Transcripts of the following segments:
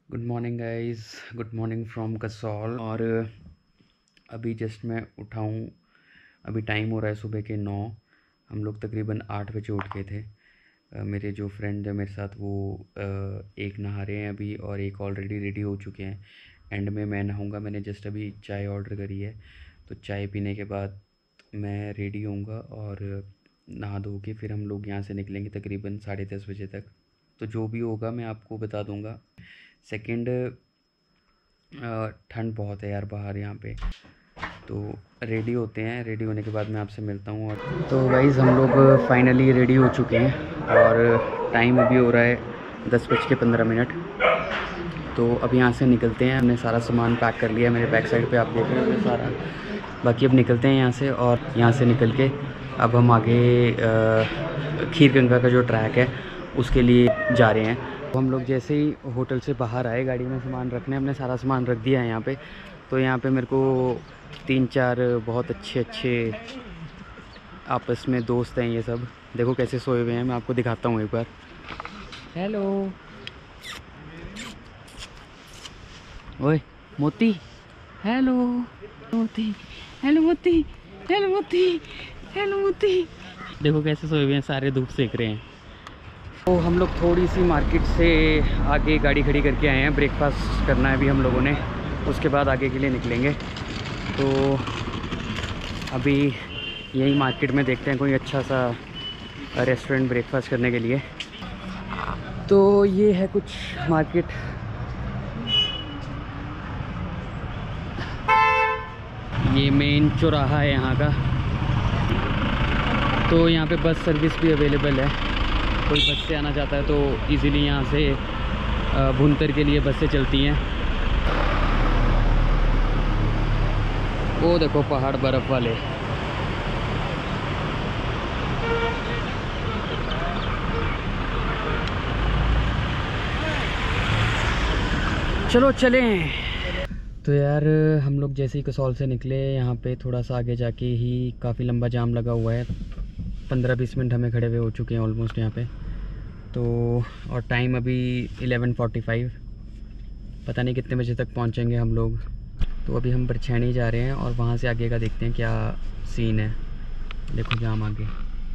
Good morning guys, good morning from Kasol. और अभी just मैं उठा हूँ। अभी टाइम हो रहा है सुबह के 9। हम लोग तकरीबन 8 बजे उठ गए थे। मेरे जो फ्रेंड है मेरे साथ वो एक नहा रहे हैं अभी और एक ऑलरेडी रेडी हो चुके हैं। एंड में मैं नहाऊँगा। मैंने जस्ट अभी चाय ऑर्डर करी है, तो चाय पीने के बाद मैं रेडी होऊंगा और नहा धो के फिर हम लोग यहाँ से निकलेंगे तकरीबन 10:30 बजे तक। तो जो भी होगा मैं आपको बता दूंगा। सेकंड, ठंड बहुत है यार बाहर यहाँ पे। तो रेडी होते हैं, रेडी होने के बाद मैं आपसे मिलता हूँ। और तो गाइज़ हम लोग फाइनली रेडी हो चुके हैं और टाइम अभी हो रहा है 10:15। तो अब यहाँ से निकलते हैं। हमने सारा सामान पैक कर लिया है, मेरे बैक साइड पे आप देख रहे हो सारा। बाकी अब निकलते हैं यहाँ से, और यहाँ से निकल के अब हम आगे खीर गंगा का जो ट्रैक है उसके लिए जा रहे हैं। तो हम लोग जैसे ही होटल से बाहर आए, गाड़ी में सामान रखने, हमने सारा सामान रख दिया है यहाँ पे। तो यहाँ पे मेरे को 3-4 बहुत अच्छे आपस में दोस्त हैं। ये सब देखो कैसे सोए हुए हैं, मैं आपको दिखाता हूँ एक बार। हेलो ओए मोती, हेलो मोती, हेलो मोती, हेलो मोती, हेलो मोती। देखो कैसे सोए हुए हैं, सारे धूप सेक रहे हैं। तो हम लोग थोड़ी सी मार्केट से आगे गाड़ी खड़ी करके आए हैं। ब्रेकफास्ट करना है अभी हम लोगों ने, उसके बाद आगे के लिए निकलेंगे। तो अभी यही मार्केट में देखते हैं कोई अच्छा सा रेस्टोरेंट ब्रेकफास्ट करने के लिए। तो ये है कुछ मार्केट। ये मेन चौराहा है यहाँ का। तो यहाँ पे बस सर्विस भी अवेलेबल है। कोई बस से आना चाहता है तो इजीली यहाँ से भुंतर के लिए बसें चलती हैं। वो देखो पहाड़ बर्फ़ वाले। चलो चलें। तो यार हम लोग जैसे ही कसौल से निकले, यहाँ पे थोड़ा सा आगे जाके ही काफ़ी लंबा जाम लगा हुआ है। 15-20 मिनट हमें खड़े हुए हो चुके हैं ऑलमोस्ट यहाँ पे। तो और टाइम अभी 11:45। पता नहीं कितने बजे तक पहुँचेंगे हम लोग। तो अभी हम बरछैनी जा रहे हैं और वहाँ से आगे का देखते हैं क्या सीन है। देखो जाम आगे।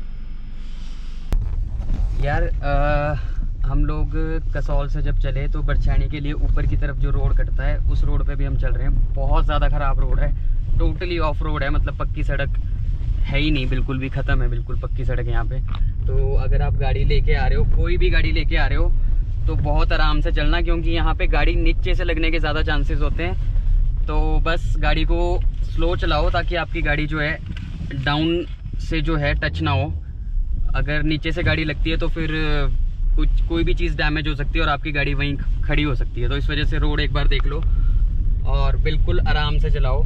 यार हम लोग कसौल से जब चले तो बरछैनी के लिए ऊपर की तरफ जो रोड कटता है उस रोड पे भी हम चल रहे हैं। बहुत ज़्यादा ख़राब रोड है, टोटली ऑफ रोड है, मतलब पक्की सड़क है ही नहीं, बिल्कुल भी ख़त्म है, बिल्कुल पक्की सड़क यहाँ पे। तो अगर आप गाड़ी लेके आ रहे हो, कोई भी गाड़ी लेके आ रहे हो, तो बहुत आराम से चलना, क्योंकि यहाँ पे गाड़ी नीचे से लगने के ज़्यादा चांसेस होते हैं। तो बस गाड़ी को स्लो चलाओ ताकि आपकी गाड़ी जो है डाउन से जो है टच ना हो। अगर नीचे से गाड़ी लगती है तो फिर कोई भी चीज़ डैमेज हो सकती है और आपकी गाड़ी वहीं खड़ी हो सकती है। तो इस वजह से रोड एक बार देख लो और बिल्कुल आराम से चलाओ।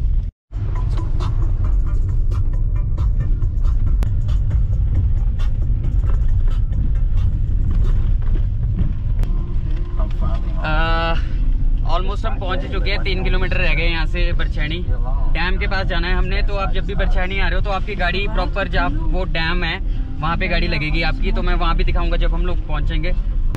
ऑलमोस्ट हम पहुंच चुके हैं। 3 किलोमीटर रह गए यहाँ से बरछैनी डैम के पास जाना है हमने। तो आप जब भी बरछैनी आ रहे हो तो आपकी गाड़ी प्रॉपर जहाँ वो डैम है वहाँ पे गाड़ी लगेगी आपकी। तो मैं वहाँ भी दिखाऊंगा जब हम लोग पहुँचेंगे।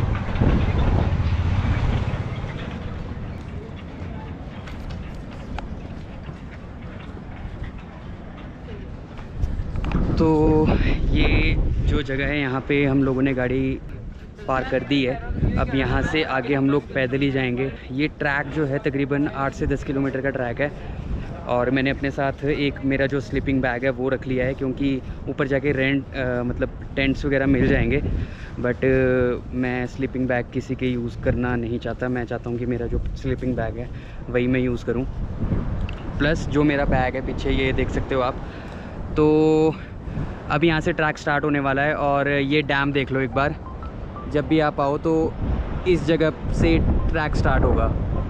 तो ये जो जगह है यहाँ पे हम लोगों ने गाड़ी पार कर दी है। अब यहाँ से आगे हम लोग पैदल ही जाएंगे। ये ट्रैक जो है तकरीबन 8 से 10 किलोमीटर का ट्रैक है। और मैंने अपने साथ एक मेरा जो स्लीपिंग बैग है वो रख लिया है, क्योंकि ऊपर जाके मतलब टेंट्स वगैरह मिल जाएंगे। बट मैं स्लीपिंग बैग किसी के यूज़ करना नहीं चाहता। मैं चाहता हूँ कि मेरा जो स्लीपिंग बैग है वही मैं यूज़ करूँ। प्लस जो मेरा बैग है पीछे ये देख सकते हो आप। तो अब यहाँ से ट्रैक स्टार्ट होने वाला है। और ये डैम देख लो एक बार। जब भी आप आओ तो इस जगह से ट्रैक स्टार्ट होगा।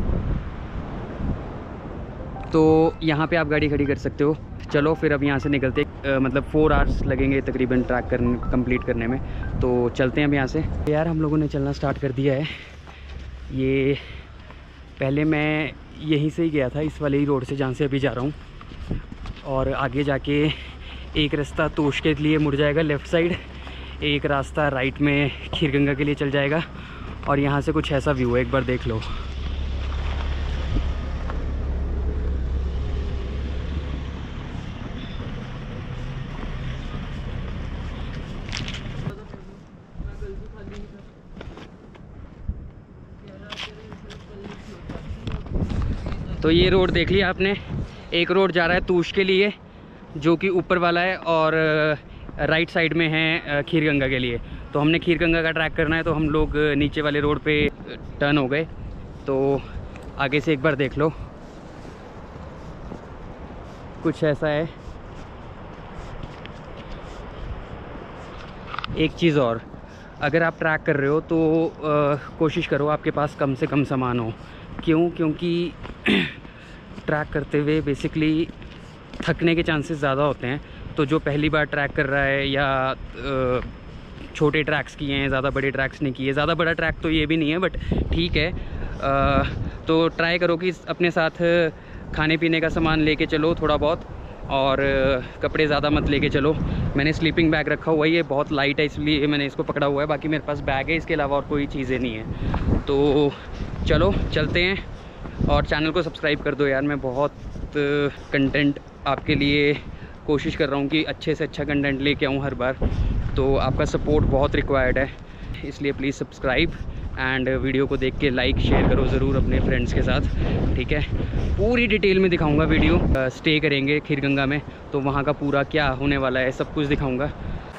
तो यहाँ पे आप गाड़ी खड़ी कर सकते हो। चलो फिर अब यहाँ से निकलते, मतलब 4 आवर्स लगेंगे तकरीबन ट्रैक कंप्लीट करने में। तो चलते हैं अब यहाँ से। यार हम लोगों ने चलना स्टार्ट कर दिया है। ये पहले मैं यहीं से ही गया था, इस वाले ही रोड से जहाँ से अभी जा रहा हूँ। और आगे जाके एक रास्ता तोश के लिए मुड़ जाएगा लेफ़्ट साइड, एक रास्ता राइट में खीर गंगा के लिए चल जाएगा, और यहाँ से कुछ ऐसा व्यू है, एक बार देख लो। तो ये रोड देख लिया आपने, एक रोड जा रहा है तूश के लिए जो कि ऊपर वाला है, और राइट साइड में है खीरगंगा के लिए। तो हमने खीरगंगा का ट्रैक करना है, तो हम लोग नीचे वाले रोड पे टर्न हो गए। तो आगे से एक बार देख लो, कुछ ऐसा है। एक चीज़ और, अगर आप ट्रैक कर रहे हो तो कोशिश करो आपके पास कम से कम सामान हो। क्यों? क्योंकि ट्रैक करते हुए बेसिकली थकने के चांसेस ज़्यादा होते हैं। तो जो पहली बार ट्रैक कर रहा है या छोटे ट्रैक्स किए हैं, ज़्यादा बड़े ट्रैक्स नहीं किए, ज़्यादा बड़ा ट्रैक तो ये भी नहीं है बट ठीक है, तो ट्राई करो कि अपने साथ खाने पीने का सामान लेके चलो थोड़ा बहुत, और कपड़े ज़्यादा मत लेके चलो। मैंने स्लीपिंग बैग रखा हुआ है, ये बहुत लाइट है इसलिए मैंने इसको पकड़ा हुआ है, बाकी मेरे पास बैग है, इसके अलावा और कोई चीज़ें नहीं है। तो चलो चलते हैं, और चैनल को सब्सक्राइब कर दो यार। मैं बहुत कंटेंट आपके लिए कोशिश कर रहा हूँ कि अच्छे से अच्छा कंटेंट लेके आऊँ हर बार, तो आपका सपोर्ट बहुत रिक्वायर्ड है, इसलिए प्लीज़ सब्सक्राइब एंड वीडियो को देख के लाइक शेयर करो ज़रूर अपने फ्रेंड्स के साथ, ठीक है। पूरी डिटेल में दिखाऊंगा वीडियो, स्टे करेंगे खीरगंगा में तो वहाँ का पूरा क्या होने वाला है सब कुछ दिखाऊंगा।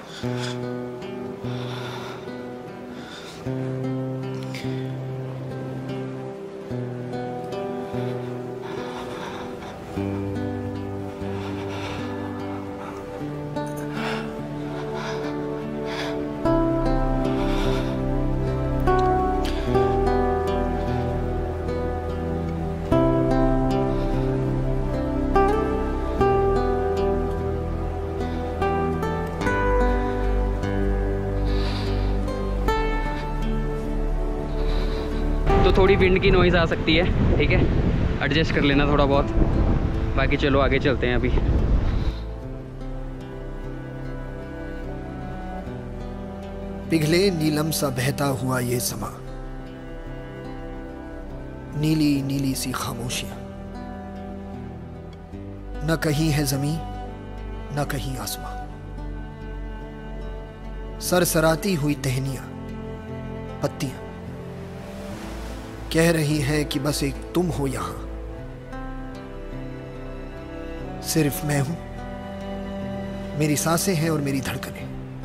तो थोड़ी विंड की नॉइज़ आ सकती है, ठीक है, एडजस्ट कर लेना थोड़ा बहुत। बाकी चलो आगे चलते हैं। अभी पिघले नीलम सा बहता हुआ ये समा, नीली नीली सी खामोशियां, न कहीं है जमीन न कहीं आसमां, सरसराती हुई टहनियां पत्तियां कह रही हैं कि बस एक तुम हो यहां, सिर्फ मैं हूं, मेरी सांसें हैं और मेरी धड़कनें,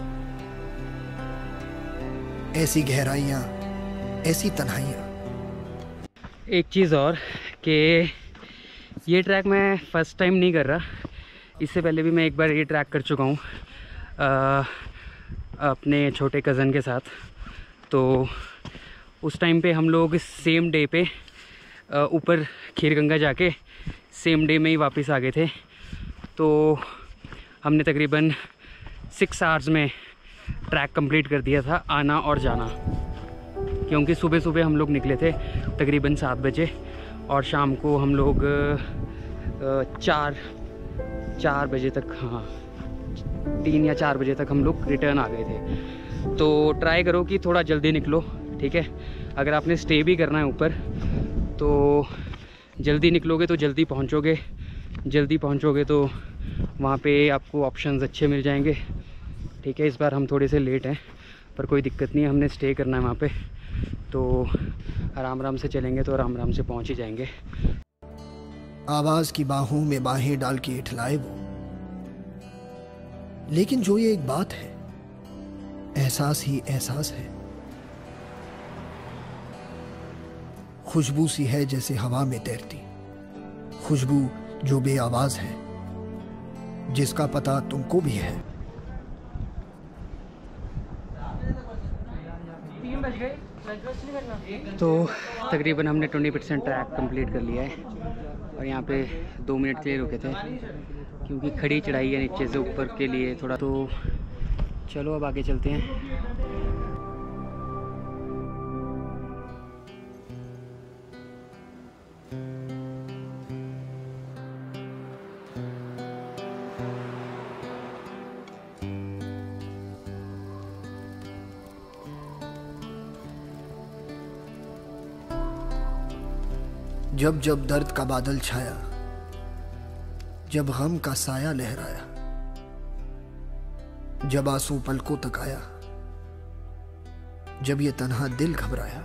ऐसी गहराइयां ऐसी तन्हाइयां। एक चीज़ और कि ये ट्रैक मैं फ़र्स्ट टाइम नहीं कर रहा, इससे पहले भी मैं एक बार ये ट्रैक कर चुका हूँ अपने छोटे कज़न के साथ। तो उस टाइम पे हम लोग सेम डे पे ऊपर खीरगंगा जाके सेम डे में ही वापस आ गए थे। तो हमने तकरीबन 6 आवर्स में ट्रैक कंप्लीट कर दिया था, आना और जाना, क्योंकि सुबह सुबह हम लोग निकले थे तकरीबन 7 बजे और शाम को हम लोग 4 बजे तक, हाँ 3 या 4 बजे तक हम लोग रिटर्न आ गए थे। तो ट्राई करो कि थोड़ा जल्दी निकलो, ठीक है। अगर आपने स्टे भी करना है ऊपर तो जल्दी निकलोगे तो जल्दी पहुंचोगे तो वहाँ पे आपको ऑप्शंस अच्छे मिल जाएंगे, ठीक है। इस बार हम थोड़े से लेट हैं पर कोई दिक्कत नहीं है, हमने स्टे करना है वहाँ पे, तो आराम आराम से चलेंगे तो आराम आराम से पहुँच ही जाएंगे। आवाज की बाहों में बाहें डाल के इठलाए वो, लेकिन जो ये एक बात है, एहसास ही एहसास है, खुशबू सी है जैसे हवा में तैरती, खुशबू जो बेआवाज है, जिसका पता तुमको भी है। तो तकरीबन हमने 20% ट्रैक कंप्लीट कर लिया है और यहाँ पे 2 मिनट के लिए रुके थे क्योंकि खड़ी चढ़ाई है नीचे से ऊपर के लिए थोड़ा। तो चलो अब आगे चलते हैं। जब जब दर्द का बादल छाया, जब गम का साया लहराया, जब आंसू पलकों तक आया, जब ये तन्हा दिल घबराया,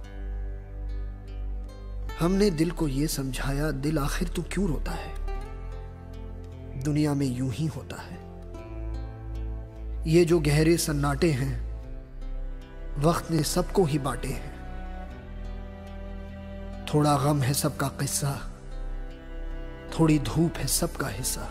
हमने दिल को ये समझाया, दिल आखिर तू क्यों रोता है, दुनिया में यूं ही होता है। ये जो गहरे सन्नाटे हैं, वक्त ने सबको ही बांटे हैं। थोड़ा गम है सबका किस्सा, थोड़ी धूप है सबका हिस्सा।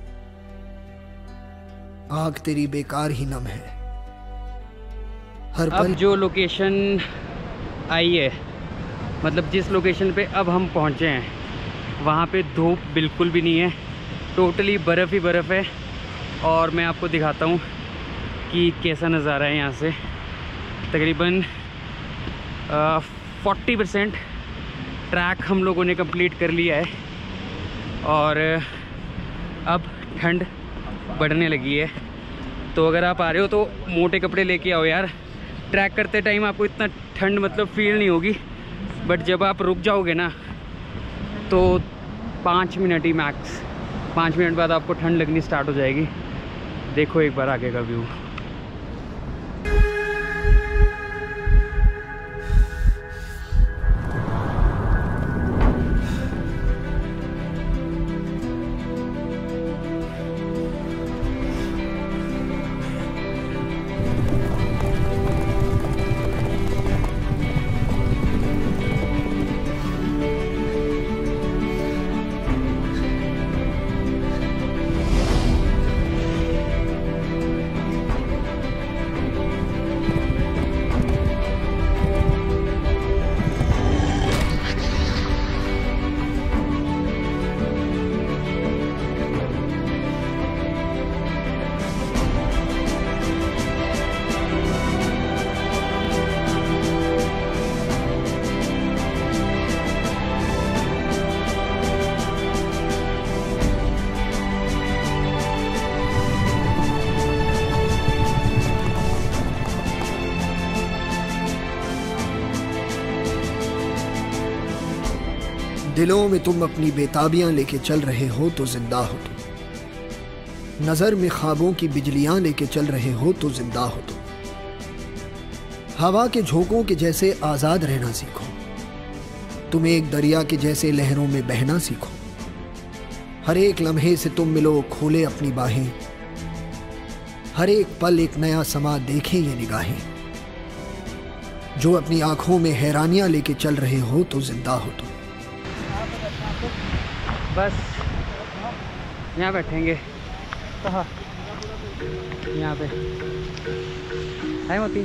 आग तेरी बेकार ही नम है, हर अब पल। जो लोकेशन आई है, मतलब जिस लोकेशन पे अब हम पहुंचे हैं, वहाँ पे धूप बिल्कुल भी नहीं है, टोटली बर्फ़ ही बर्फ़ है। और मैं आपको दिखाता हूँ कि कैसा नज़ारा है यहाँ से। तकरीबन 40% ट्रैक हम लोगों ने कंप्लीट कर लिया है और अब ठंड बढ़ने लगी है। तो अगर आप आ रहे हो तो मोटे कपड़े लेके आओ यार। ट्रैक करते टाइम आपको इतना ठंड मतलब फील नहीं होगी, बट जब आप रुक जाओगे ना तो 5 मिनट ही मैक्स, 5 मिनट बाद आपको ठंड लगनी स्टार्ट हो जाएगी। देखो एक बार आगे का व्यू। दिलों में तुम अपनी बेताबियां लेके चल रहे हो तो जिंदा हो तुम। नजर में ख्वाबों की बिजलियां लेके चल रहे हो तो जिंदा हो तुम। हवा के झोंकों के जैसे आजाद रहना सीखो। तुम एक दरिया के जैसे लहरों में बहना सीखो। हर एक लम्हे से तुम मिलो, खोले अपनी बाहें। हर एक पल एक नया समा, देखें ये निगाहें। जो अपनी आंखों में हैरानियां लेके चल रहे हो तो जिंदा हो तुम। बस यहाँ बैठेंगे। कहाँ? यहाँ पे है मोती।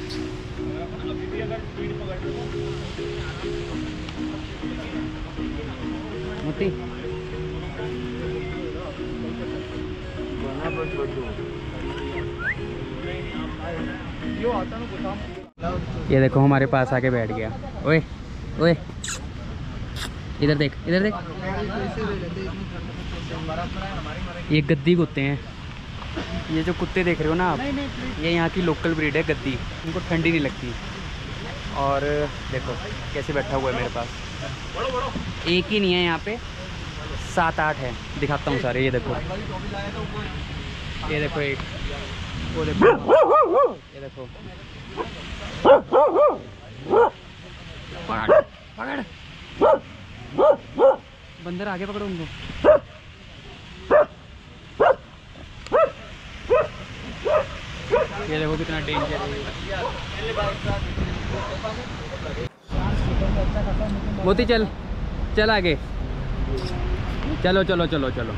मोती ये देखो हमारे पास आके बैठ गया। ओए ओए इधर देख, इधर देख। ये गद्दी कुत्ते हैं। ये जो कुत्ते देख रहे हो ना आप, ये यहाँ की लोकल ब्रीड है गद्दी। इनको ठंडी नहीं लगती। और देखो कैसे बैठा हुआ है मेरे पास। एक ही नहीं है यहाँ पे, 7-8 है। दिखाता हूँ सारे। ये देखो, ये देखो एक, वो देखो, ये देखो। पकड़ पकड़, बंदर आगे पकड़ो उनको। ये देखो कितना डेंजर है। मोती चल चल आगे, चलो चलो चलो चलो।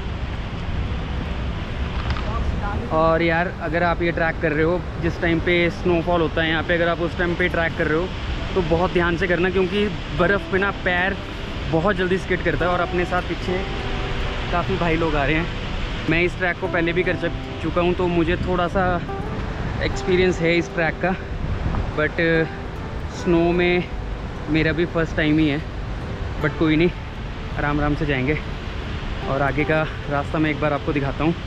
और यार अगर आप ये ट्रैक कर रहे हो जिस टाइम पे स्नोफॉल होता है यहाँ पे, अगर आप उस टाइम पे ट्रैक कर रहे हो तो बहुत ध्यान से करना, क्योंकि बर्फ़ में ना पैर बहुत जल्दी स्किड करता है। और अपने साथ पीछे काफ़ी भाई लोग आ रहे हैं। मैं इस ट्रैक को पहले भी कर चुका हूँ तो मुझे थोड़ा सा एक्सपीरियंस है इस ट्रैक का, बट स्नो में मेरा भी फर्स्ट टाइम ही है। बट कोई नहीं, आराम आराम से जाएंगे। और आगे का रास्ता मैं एक बार आपको दिखाता हूँ।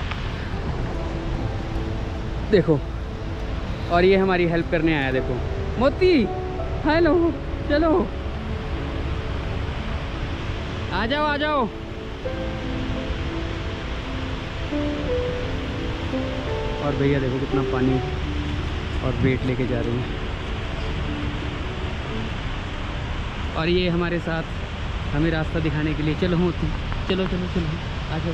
देखो, और ये हमारी हेल्प करने आया। देखो मोती, हेलो, चलो। आ जाओ आ जाओ। और भैया देखो कितना पानी और वेट लेके जा रहे हैं। और ये हमारे साथ हमें रास्ता दिखाने के लिए, चलो चलो चलो चलो आ जाओ।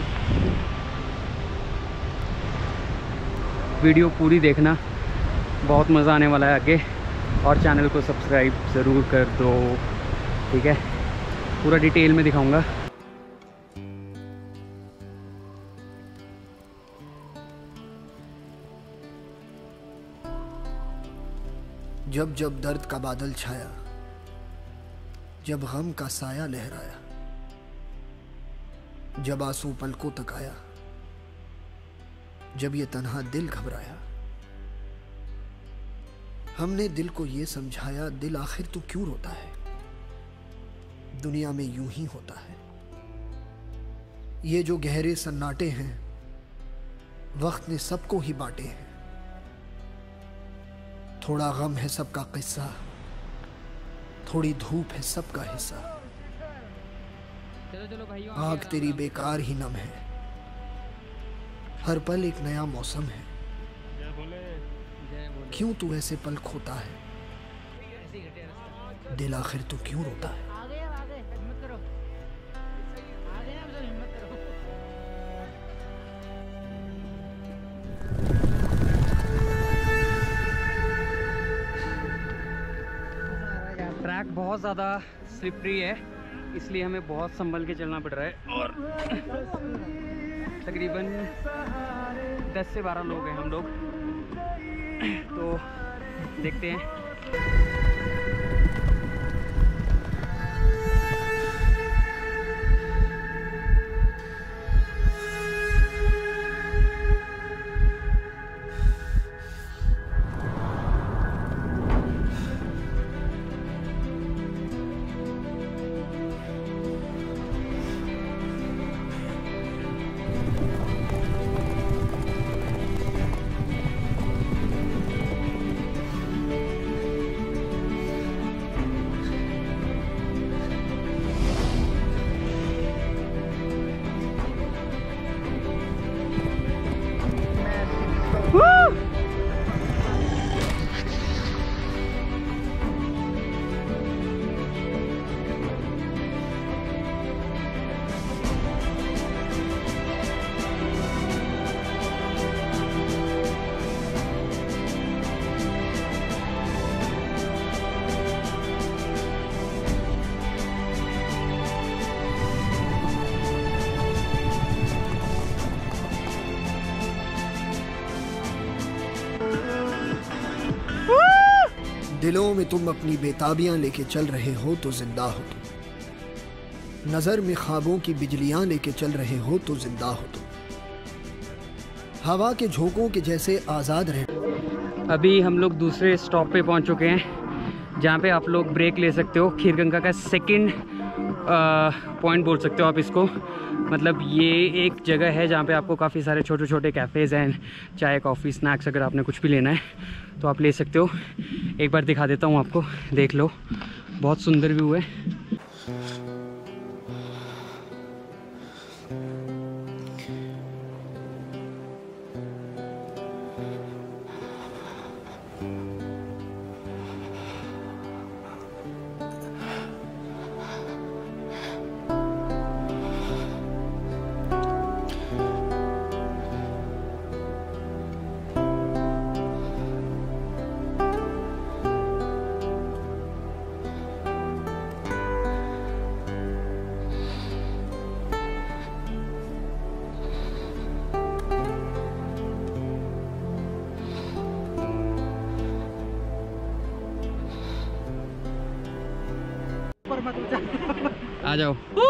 वीडियो पूरी देखना, बहुत मज़ा आने वाला है आगे। और चैनल को सब्सक्राइब ज़रूर कर दो, ठीक है। पूरा डिटेल में दिखाऊंगा। जब जब दर्द का बादल छाया, जब गम का साया लहराया, जब आंसू पलकों तक आया, जब ये तन्हा दिल घबराया, हमने दिल को ये समझाया, दिल आखिर तू क्यों रोता है, दुनिया में यूं ही होता है। ये जो गहरे सन्नाटे हैं, वक्त ने सबको ही बांटे हैं। थोड़ा गम है सबका किस्सा, थोड़ी धूप है सबका हिस्सा। आग तेरी बेकार ही नम है, हर पल एक नया मौसम है। क्यों तू ऐसे पल खोता है, दिल आखिर तू क्यों रोता है। ट्रैक बहुत ज़्यादा स्लिपरी है, इसलिए हमें बहुत संभल के चलना पड़ रहा है। और तकरीबन 10 से 12 लोग हैं हम लोग, तो देखते हैं। दिलों में तुम अपनी बेताबियां लेके चल रहे हो तो जिंदा हो तुम, नजर में ख्वाबों की बिजलियां लेके चल रहे हो तो जिंदा हो तुम, हवा के झोंकों के जैसे आज़ाद रहे। अभी हम लोग दूसरे स्टॉप पे पहुंच चुके हैं, जहां पे आप लोग ब्रेक ले सकते हो। खीरगंगा का सेकंड पॉइंट बोल सकते हो आप इसको। मतलब ये एक जगह है जहाँ पे आपको काफ़ी सारे छोटे छोटे कैफ़ेज़ हैं, चाय कॉफ़ी स्नैक्स, अगर आपने कुछ भी लेना है तो आप ले सकते हो। एक बार दिखा देता हूँ आपको, देख लो, बहुत सुंदर व्यू है। आ जाओ।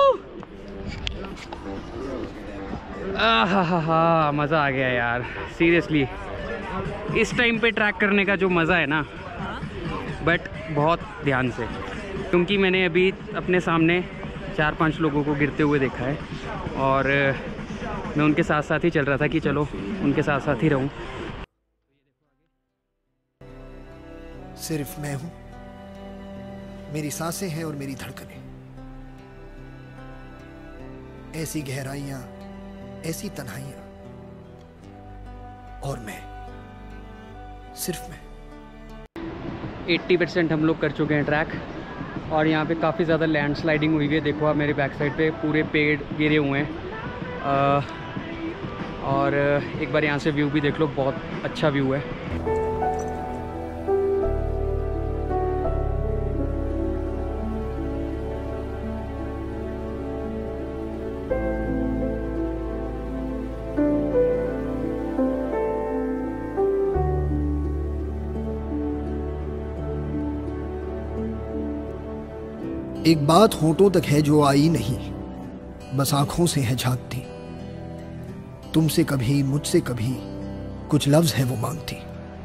हा मज़ा आ गया यार, सीरियसली इस टाइम पे ट्रैक करने का जो मज़ा है ना, बट बहुत ध्यान से, क्योंकि मैंने अभी अपने सामने 4-5 लोगों को गिरते हुए देखा है और मैं उनके साथ साथ ही चल रहा था कि चलो उनके साथ साथ ही रहूं। सिर्फ मैं हूं, मेरी सांसें हैं और मेरी धड़कनें। ऐसी गहराइयां, ऐसी तन्हाइयां, और मैं, सिर्फ मैं। 80% हम लोग कर चुके हैं ट्रैक, और यहाँ पे काफ़ी ज़्यादा लैंडस्लाइडिंग हुई है। देखो आप मेरे बैक साइड पे पूरे पेड़ गिरे हुए हैं। और एक बार यहाँ से व्यू भी देख लो, बहुत अच्छा व्यू है। एक बात होठों तक है जो आई नहीं, बस आंखों से है झांकती। तुमसे कभी, मुझसे कभी, कुछ लफ्ज है वो मांगती।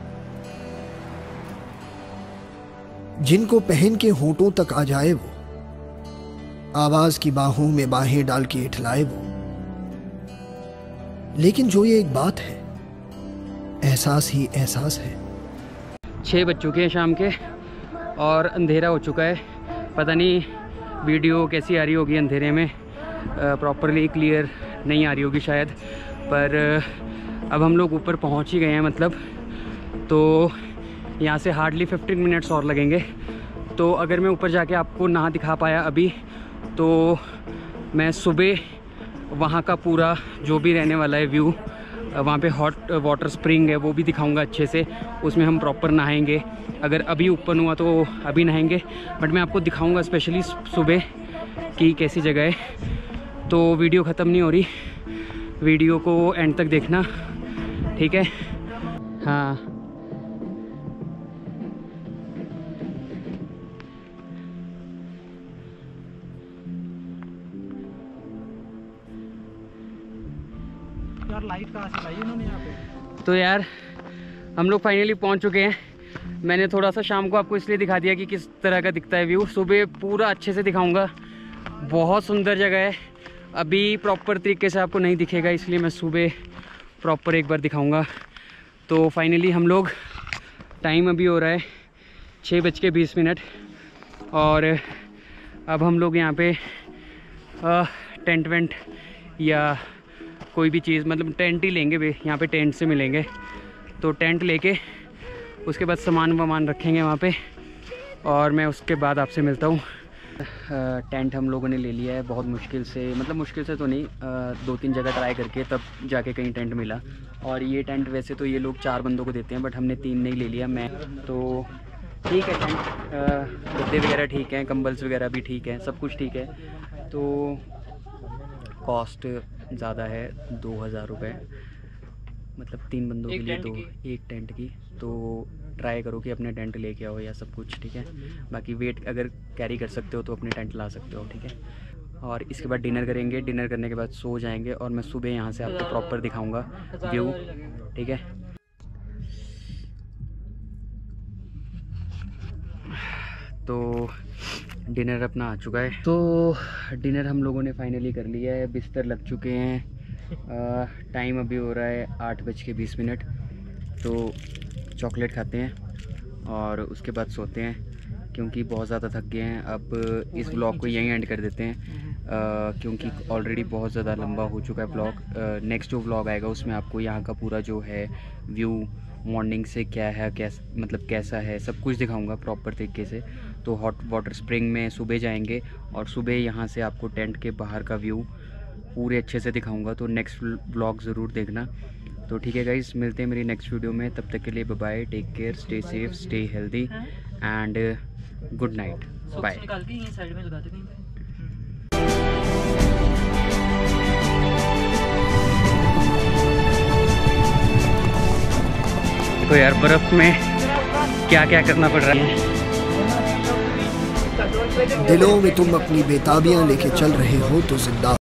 जिनको पहन के होठों तक आ जाए वो, आवाज की बाहों में बाहें डाल के इठलाए वो। लेकिन जो ये एक बात है, एहसास ही एहसास है। 6 बज चुके हैं शाम के और अंधेरा हो चुका है। पता नहीं वीडियो कैसी आ रही होगी अंधेरे में, प्रॉपरली क्लियर नहीं आ रही होगी शायद, पर अब हम लोग ऊपर पहुंच ही गए हैं। मतलब तो यहाँ से हार्डली 15 मिनट्स और लगेंगे। तो अगर मैं ऊपर जाके आपको ना दिखा पाया अभी, तो मैं सुबह वहाँ का पूरा जो भी रहने वाला है व्यू, वहाँ पे हॉट वाटर स्प्रिंग है वो भी दिखाऊंगा अच्छे से। उसमें हम प्रॉपर नहाएंगे। अगर अभी ओपन हुआ तो अभी नहाएंगे, बट मैं आपको दिखाऊंगा स्पेशली सुबह की कैसी जगह है। तो वीडियो ख़त्म नहीं हो रही, वीडियो को एंड तक देखना, ठीक है? हाँ, यार लाइट कहाँ से लाई उन्होंने यहाँ पे? तो यार हम लोग फाइनली पहुंच चुके हैं। मैंने थोड़ा सा शाम को आपको इसलिए दिखा दिया कि किस तरह का दिखता है व्यू। सुबह पूरा अच्छे से दिखाऊंगा, बहुत सुंदर जगह है। अभी प्रॉपर तरीके से आपको नहीं दिखेगा, इसलिए मैं सुबह प्रॉपर एक बार दिखाऊंगा। तो फाइनली हम लोग, टाइम अभी हो रहा है 6:20 और अब हम लोग यहाँ पे टेंट वेंट या कोई भी चीज़, मतलब टेंट ही लेंगे भाई, यहाँ पे टेंट से मिलेंगे। तो टेंट लेके उसके बाद सामान वामान रखेंगे वहाँ पे, और मैं उसके बाद आपसे मिलता हूँ। टेंट हम लोगों ने ले लिया है बहुत मुश्किल से, मतलब मुश्किल से तो नहीं, 2-3 जगह ट्राई करके तब जाके कहीं टेंट मिला। और ये टेंट वैसे तो ये लोग 4 बंदों को देते हैं, बट हमने 3 नहीं ले लिया। मैं तो ठीक है, टेंट गद्दे वगैरह ठीक हैं, कंबल्स वगैरह भी ठीक हैं, सब कुछ ठीक है। तो कॉस्ट ज़्यादा है, 2000 रुपये, मतलब 3 बंदों के लिए एक टेंट की। तो ट्राई करो कि अपने टेंट लेके आओ या सब कुछ, ठीक है? बाकी वेट अगर कैरी कर सकते हो तो अपने टेंट ला सकते हो, ठीक है? और इसके बाद डिनर करेंगे, डिनर करने के बाद सो जाएंगे, और मैं सुबह यहाँ से आपको प्रॉपर दिखाऊंगा व्यू, ठीक है? तो डिनर अपना आ चुका है। तो डिनर हम लोगों ने फाइनली कर लिया है, बिस्तर लग चुके हैं। टाइम अभी हो रहा है 8:20। तो चॉकलेट खाते हैं और उसके बाद सोते हैं, क्योंकि बहुत ज़्यादा थक गए हैं। अब इस व्लॉग को यहीं एंड कर देते हैं, क्योंकि ऑलरेडी बहुत ज़्यादा लंबा हो चुका है व्लॉग। नेक्स्ट जो व्लॉग आएगा उसमें आपको यहाँ का पूरा जो है व्यू, मॉर्निंग से क्या है, मतलब कैसा है, सब कुछ दिखाऊंगा प्रॉपर तरीके से। तो हॉट वाटर स्प्रिंग में सुबह जाएंगे, और सुबह यहाँ से आपको टेंट के बाहर का व्यू पूरे अच्छे से दिखाऊंगा। तो नेक्स्ट व्लॉग ज़रूर देखना। तो ठीक है गाइस, मिलते हैं मेरी नेक्स्ट वीडियो में। तब तक के लिए bye bye, take care, stay safe, stay healthy and good night, bye. तो यार बर्फ़ में क्या क्या करना पड़ रहा है। दिलों में तुम अपनी बेताबियां लेके चल रहे हो तो जिंदा